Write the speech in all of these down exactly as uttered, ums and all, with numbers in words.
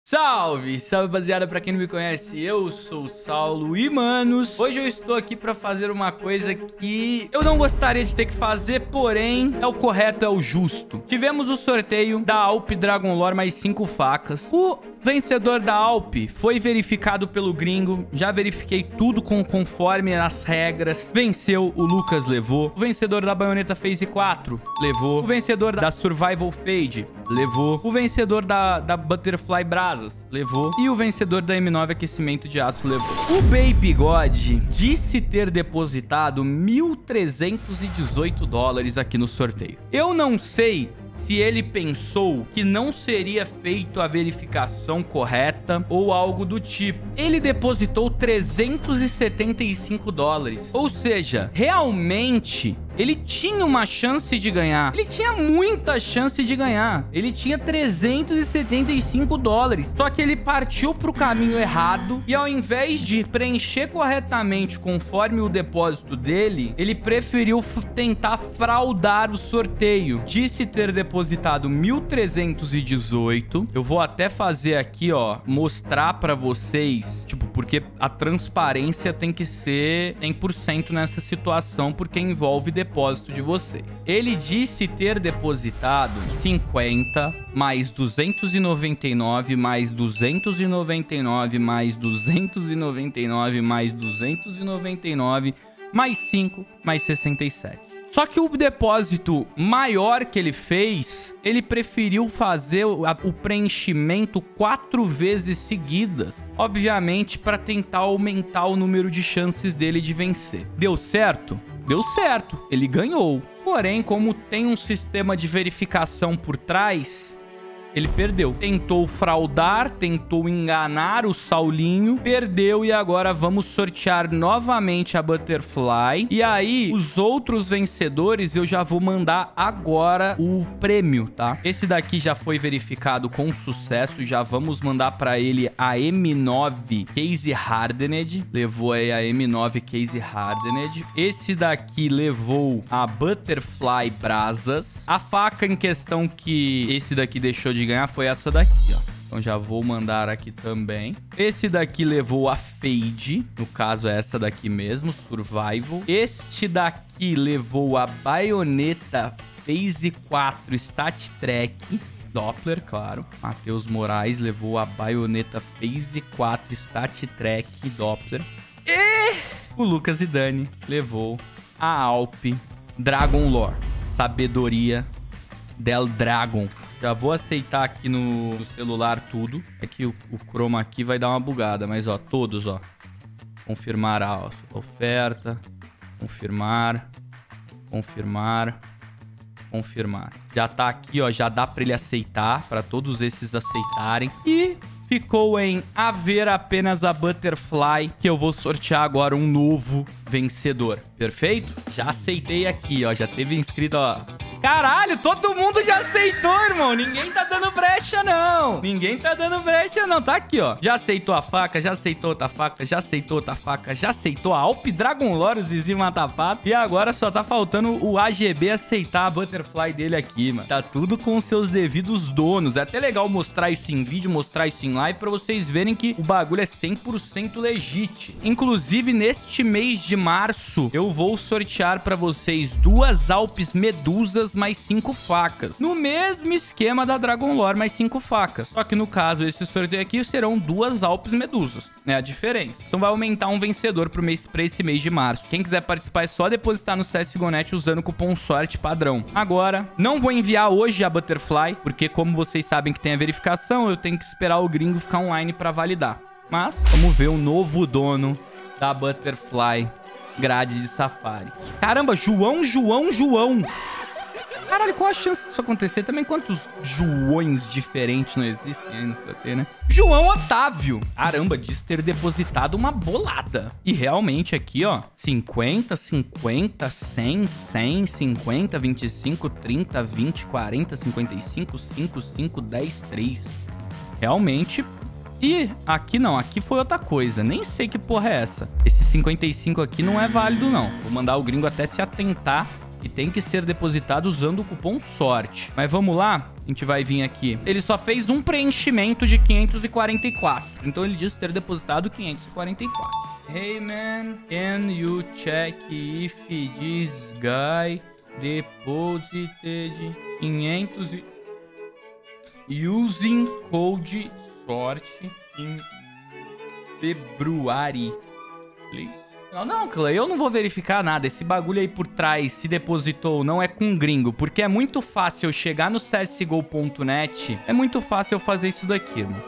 Salve, salve rapaziada, pra quem não me conhece, eu sou o Saulo e manos, hoje eu estou aqui pra fazer uma coisa que eu não gostaria de ter que fazer, porém é o correto, é o justo. Tivemos o sorteio da Alp Dragon Lore mais cinco facas. O vencedor da Alp foi verificado pelo gringo, já verifiquei tudo com, conforme as regras. Venceu, o Lucas levou. O vencedor da Baioneta Phase quatro levou. O vencedor da Survival Fade levou. O vencedor da, da Butterfly Brasas levou. E o vencedor da M nove Aquecimento de Aço levou. O Baby God disse ter depositado mil trezentos e dezoito dólares aqui no sorteio. Eu não sei se ele pensou que não seria feita a verificação correta ou algo do tipo. Ele depositou trezentos e setenta e cinco dólares. Ou seja, realmente ele tinha uma chance de ganhar. Ele tinha muita chance de ganhar. Ele tinha trezentos e setenta e cinco dólares. Só que ele partiu para o caminho errado e ao invés de preencher corretamente conforme o depósito dele, ele preferiu tentar fraudar o sorteio. Disse ter depositado mil trezentos e dezoito. Eu vou até fazer aqui, ó, mostrar para vocês, tipo, porque a transparência tem que ser cem por cento nessa situação, porque envolve depósito de vocês. Ele disse ter depositado cinquenta, mais duzentos e noventa e nove, mais duzentos e noventa e nove, mais duzentos e noventa e nove, mais duzentos e noventa e nove, mais cinco, mais sessenta e sete. Só que o depósito maior que ele fez, ele preferiu fazer o, a, o preenchimento quatro vezes seguidas. Obviamente, para tentar aumentar o número de chances dele de vencer. Deu certo? Deu certo. Ele ganhou. Porém, como tem um sistema de verificação por trás, ele perdeu. Tentou fraudar, tentou enganar o Saulinho, perdeu e agora vamos sortear novamente a Butterfly. E aí, os outros vencedores eu já vou mandar agora o prêmio, tá? Esse daqui já foi verificado com sucesso, já vamos mandar pra ele a M nove Case Hardened. Levou aí a M nove Case Hardened. Esse daqui levou a Butterfly Brasas. A faca em questão que esse daqui deixou de ganhar foi essa daqui, ó. Então já vou mandar aqui também. Esse daqui levou a Fade, no caso é essa daqui mesmo, Survival. Este daqui levou a Baioneta Phase quatro Stat Track, Doppler, claro. Matheus Moraes levou a Baioneta Phase quatro Stat Track, Doppler. E o Lucas Zidane levou a Alp Dragon Lore, Sabedoria del Dragon. Já vou aceitar aqui no, no celular tudo. É que o, o Chroma aqui vai dar uma bugada. Mas, ó, todos, ó. Confirmar a oferta. Confirmar. Confirmar. Confirmar. Já tá aqui, ó. Já dá pra ele aceitar. Pra todos esses aceitarem. E ficou em haver apenas a Butterfly, que eu vou sortear agora um novo vencedor. Perfeito? Já aceitei aqui, ó. Já teve inscrito, ó. Caralho, todo mundo já aceitou, irmão. Ninguém tá dando brecha, não. Ninguém tá dando brecha, não. Tá aqui, ó. Já aceitou a faca, já aceitou outra faca, já aceitou outra faca, já aceitou a Alp Dragon Lore, o Zizi Matapato. E agora só tá faltando o A G B aceitar a Butterfly dele aqui, mano. Tá tudo com os seus devidos donos. É até legal mostrar isso em vídeo, mostrar isso em live, pra vocês verem que o bagulho é cem por cento legítimo. Inclusive, neste mês de março, eu vou sortear pra vocês duas Alpes Medusas mais cinco facas. No mesmo esquema da Dragon Lore, mais cinco facas. Só que no caso, esse sorteio aqui serão duas Alpes Medusas. É a diferença. Então vai aumentar um vencedor pro mês, pra esse mês de março. Quem quiser participar é só depositar no C S G O ponto net usando o cupom sorte padrão. Agora, não vou enviar hoje a Butterfly, porque como vocês sabem que tem a verificação, eu tenho que esperar o gringo ficar online pra validar. Mas, vamos ver o novo dono da Butterfly grade de Safari. Caramba, João, João, João. Caralho, qual a chance disso acontecer? Também quantos Joões diferentes não existem aí no sorteio, né? João Otávio. Caramba, diz ter depositado uma bolada. E realmente aqui, ó, cinquenta, cinquenta, cem, cem, cinquenta, vinte e cinco, trinta, vinte, quarenta, cinquenta e cinco, cinco, cinco, dez, três. Realmente. E aqui não, aqui foi outra coisa. Nem sei que porra é essa. Esse cinquenta e cinco aqui não é válido, não. Vou mandar o gringo até se atentar E tem que ser depositado usando o cupom sorte. Mas vamos lá. A gente vai vir aqui. Ele só fez um preenchimento de quinhentos e quarenta e quatro. Então ele diz ter depositado quinhentos e quarenta e quatro. Hey man, can you check if this guy deposited quinhentos e... using code sorte in February, please? Não, não, Clã, eu não vou verificar nada. Esse bagulho aí por trás, se depositou ou não, é com gringo. Porque é muito fácil eu chegar no C S G O ponto net. É muito fácil eu fazer isso daqui, irmão.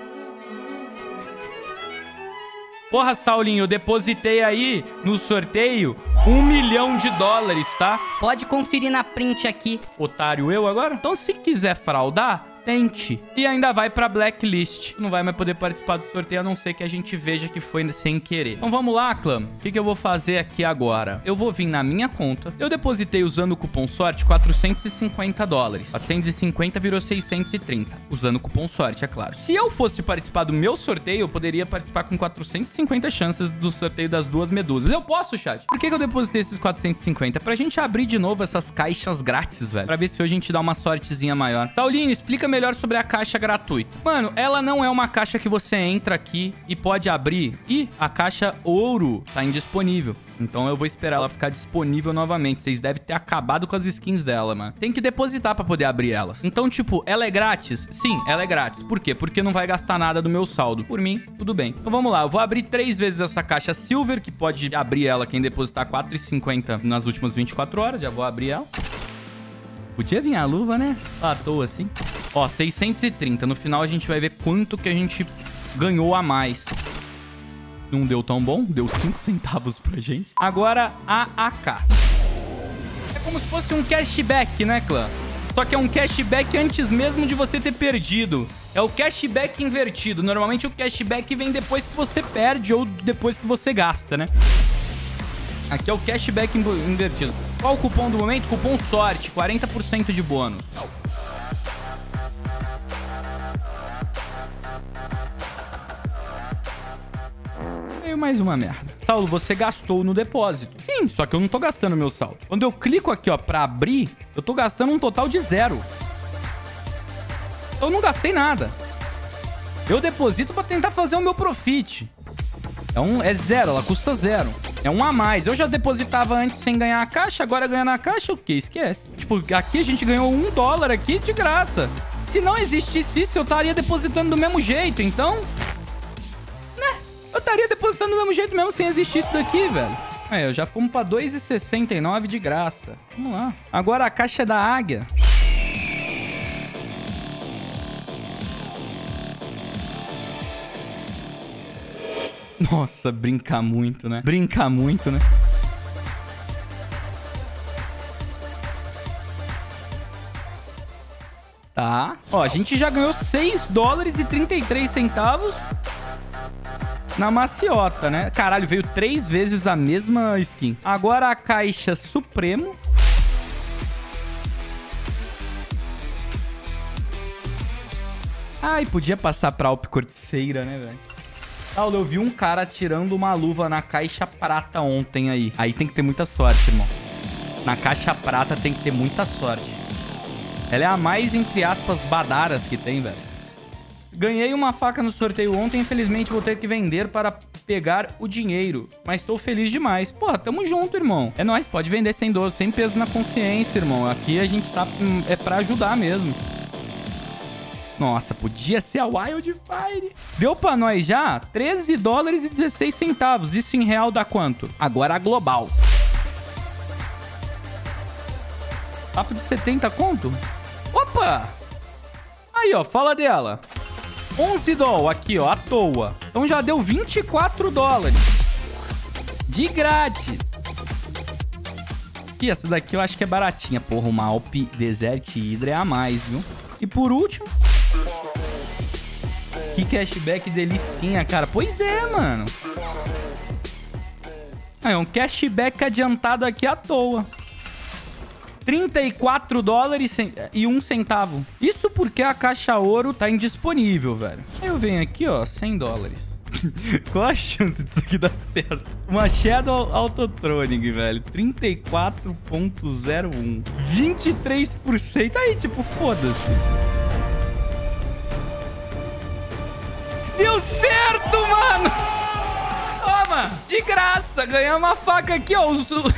Porra, Saulinho, eu depositei aí no sorteio um milhão de dólares, tá? Pode conferir na print aqui. Otário eu agora? Então, se quiser fraudar, tente. E ainda vai pra blacklist. Não vai mais poder participar do sorteio, a não ser que a gente veja que foi sem querer. Então vamos lá, clã. O que, que eu vou fazer aqui agora? Eu vou vir na minha conta. Eu depositei usando o cupom sorte quatrocentos e cinquenta dólares. quatrocentos e cinquenta virou seiscentos e trinta. Usando o cupom sorte, é claro. Se eu fosse participar do meu sorteio, eu poderia participar com quatrocentos e cinquenta chances do sorteio das duas medusas. Eu posso, chat? Por que, que eu depositei esses quatrocentos e cinquenta? Pra gente abrir de novo essas caixas grátis, velho. Pra ver se hoje a gente dá uma sortezinha maior. Saulinho, explica melhor sobre a caixa gratuita. Mano, ela não é uma caixa que você entra aqui e pode abrir. E a caixa ouro tá indisponível. Então eu vou esperar ela ficar disponível novamente. Vocês devem ter acabado com as skins dela, mano. Tem que depositar pra poder abrir elas. Então, tipo, ela é grátis? Sim, ela é grátis. Por quê? Porque não vai gastar nada do meu saldo. Por mim, tudo bem. Então vamos lá. Eu vou abrir três vezes essa caixa Silver, que pode abrir ela quem depositar quatro reais e cinquenta centavos nas últimas vinte e quatro horas. Já vou abrir ela. Podia vir a luva, né? À toa assim. Ó, seiscentos e trinta. No final a gente vai ver quanto que a gente ganhou a mais. Não deu tão bom. Deu cinco centavos pra gente. Agora, a A K. É como se fosse um cashback, né, clã? Só que é um cashback antes mesmo de você ter perdido. É o cashback invertido. Normalmente o cashback vem depois que você perde ou depois que você gasta, né? Aqui é o cashback invertido. Qual o cupom do momento? Cupom sorte. quarenta por cento de bônus. Veio mais uma merda. Saulo, você gastou no depósito. Sim, só que eu não tô gastando meu saldo. Quando eu clico aqui, ó, pra abrir, eu tô gastando um total de zero. Eu não gastei nada. Eu deposito pra tentar fazer o meu profit. É, um, é zero, ela custa zero. É um a mais. Eu já depositava antes sem ganhar a caixa, agora ganhando a caixa, o quê? Esquece. Tipo, aqui a gente ganhou um dólar aqui de graça. Se não existisse isso, eu estaria depositando do mesmo jeito, então... Né? Eu estaria depositando do mesmo jeito mesmo sem existir isso daqui, velho. Aí, eu já fomos pra dois reais e sessenta e nove de graça. Vamos lá. Agora a caixa da águia. Nossa, brincar muito, né? Brincar muito, né? Tá. Ó, a gente já ganhou seis dólares e trinta e três centavos na maciota, né? Caralho, veio três vezes a mesma skin. Agora a caixa Supremo. Ai, podia passar pra Alp Corticeira, né, velho? Paulo, eu vi um cara tirando uma luva na caixa prata ontem aí. Aí tem que ter muita sorte, irmão. Na caixa prata tem que ter muita sorte. Ela é a mais, entre aspas, badaras que tem, velho. Ganhei uma faca no sorteio ontem. Infelizmente vou ter que vender para pegar o dinheiro. Mas tô feliz demais. Porra, tamo junto, irmão. É nóis, pode vender sem dor, sem peso na consciência, irmão. Aqui a gente tá... É pra ajudar mesmo. Nossa, podia ser a Wildfire. Deu pra nós já treze dólares e dezesseis centavos. Isso em real dá quanto? Agora a global. Papo de setenta conto? Opa! Aí, ó, fala dela. onze dólares aqui, ó, à toa. Então já deu vinte e quatro dólares. De grátis. E essa daqui eu acho que é baratinha. Porra, uma Alp Desert Hydra é a mais, viu? E por último... Que cashback delicinha, cara. Pois é, mano. É um cashback adiantado aqui à toa. trinta e quatro dólares e um centavo. Isso porque a caixa ouro tá indisponível, velho. Aí eu venho aqui, ó, cem dólares. Qual a chance disso aqui dar certo? Uma Shadow Autotronic, velho. trinta e quatro ponto zero um. vinte e três por cento. Aí, tipo, foda-se. Deu certo, mano! Toma! De graça! Ganhamos uma faca aqui, ó.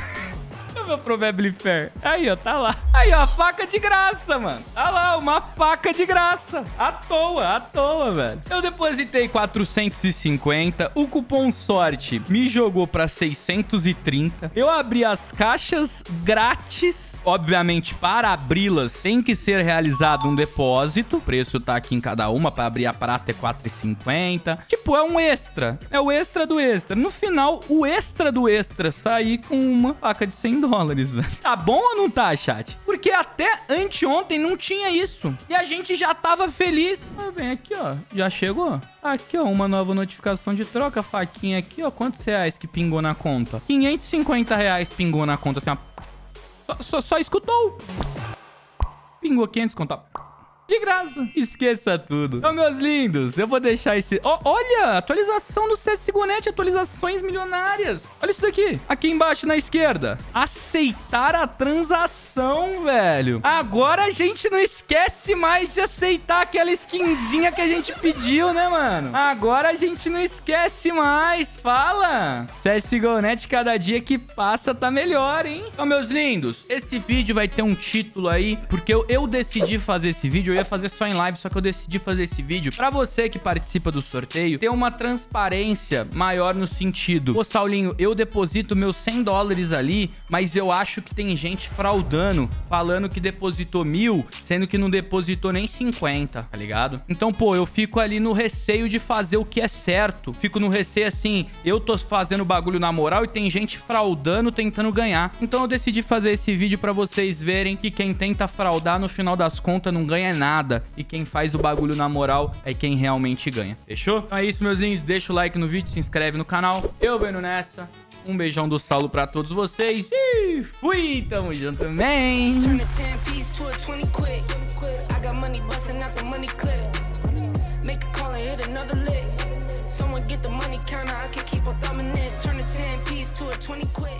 Meu Probably Fair. Aí, ó, tá lá. Aí, ó, faca de graça, mano. Tá lá, uma faca de graça. À toa, à toa, velho. Eu depositei quatrocentos e cinquenta. O cupom sorte me jogou pra seiscentos e trinta. Eu abri as caixas grátis. Obviamente, para abri-las, tem que ser realizado um depósito. O preço tá aqui em cada uma. Pra abrir a prata é quatro reais e cinquenta. Tipo, é um extra. É o extra do extra. No final, o extra do extra sair com uma faca de cem dólares. Dólares, velho. Tá bom ou não tá, chat? Porque até anteontem não tinha isso. E a gente já tava feliz. Ah, vem aqui, ó. Já chegou. Aqui, ó. Uma nova notificação de troca. Faquinha aqui, ó. Quantos reais que pingou na conta? quinhentos e cinquenta reais pingou na conta. Assim, ó. Só, só, só escutou. Pingou quinhentos conto. De graça. Esqueça tudo. Então, meus lindos, eu vou deixar esse... Oh, olha, atualização do C S G O Net, atualizações milionárias. Olha isso daqui. Aqui embaixo na esquerda. Aceitar a transação, velho. Agora a gente não esquece mais de aceitar aquela skinzinha que a gente pediu, né, mano? Agora a gente não esquece mais. Fala. C S G O Net, cada dia que passa tá melhor, hein? Então, meus lindos, esse vídeo vai ter um título aí, porque eu, eu decidi fazer esse vídeo. Eu ia fazer só em live, só que eu decidi fazer esse vídeo pra você que participa do sorteio ter uma transparência maior no sentido: pô, Saulinho, eu deposito meus cem dólares ali, mas eu acho que tem gente fraudando, falando que depositou mil, sendo que não depositou nem cinquenta, tá ligado? Então, pô, eu fico ali no receio de fazer o que é certo. Fico no receio assim, eu tô fazendo bagulho na moral e tem gente fraudando, tentando ganhar. Então eu decidi fazer esse vídeo pra vocês verem que quem tenta fraudar, no final das contas, não ganha nada. Nada. E quem faz o bagulho na moral é quem realmente ganha. Fechou? Então é isso, meus lindos. Deixa o like no vídeo, se inscreve no canal. Eu venho nessa. Um beijão do Saulo pra todos vocês. E fui! Tamo junto também. Someone get the money counter, I can keep on thumbing it. Turn the ten piece to a twenty quick.